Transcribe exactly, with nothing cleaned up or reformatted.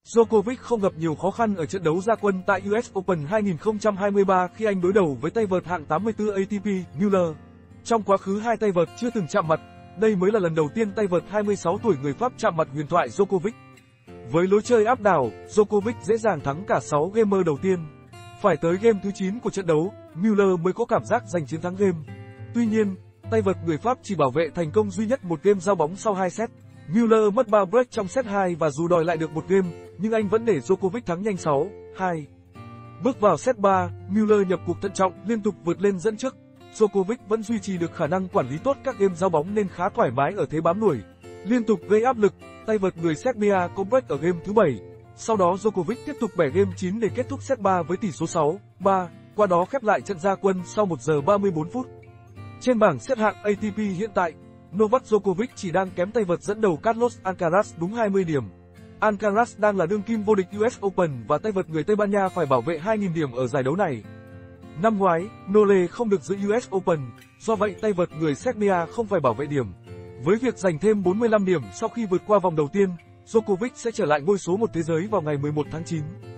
Djokovic không gặp nhiều khó khăn ở trận đấu ra quân tại u ét Open hai không hai ba khi anh đối đầu với tay vợt hạng tám mươi tư a tê pê, Muller. Trong quá khứ hai tay vợt chưa từng chạm mặt, đây mới là lần đầu tiên tay vợt hai mươi sáu tuổi người Pháp chạm mặt huyền thoại Djokovic. Với lối chơi áp đảo, Djokovic dễ dàng thắng cả sáu gamer đầu tiên. Phải tới game thứ chín của trận đấu, Muller mới có cảm giác giành chiến thắng game. Tuy nhiên, tay vợt người Pháp chỉ bảo vệ thành công duy nhất một game giao bóng sau hai set. Muller mất ba break trong set hai và dù đòi lại được một game, nhưng anh vẫn để Djokovic thắng nhanh sáu hai. Bước vào set ba, Muller nhập cuộc thận trọng, liên tục vượt lên dẫn trước. Djokovic vẫn duy trì được khả năng quản lý tốt các game giao bóng nên khá thoải mái ở thế bám đuổi. Liên tục gây áp lực, tay vợt người Serbia có break ở game thứ bảy. Sau đó Djokovic tiếp tục bẻ game chín để kết thúc set ba với tỷ số sáu ba, qua đó khép lại trận ra quân sau một giờ ba mươi bốn phút. Trên bảng xếp hạng a tê pê hiện tại, Novak Djokovic chỉ đang kém tay vợt dẫn đầu Carlos Alcaraz đúng hai mươi điểm. Alcaraz đang là đương kim vô địch u ét Open và tay vợt người Tây Ban Nha phải bảo vệ hai nghìn điểm ở giải đấu này. Năm ngoái, Nole không được dự u ét Open, do vậy tay vợt người Serbia không phải bảo vệ điểm. Với việc giành thêm bốn mươi lăm điểm sau khi vượt qua vòng đầu tiên, Djokovic sẽ trở lại ngôi số một thế giới vào ngày mười một tháng chín.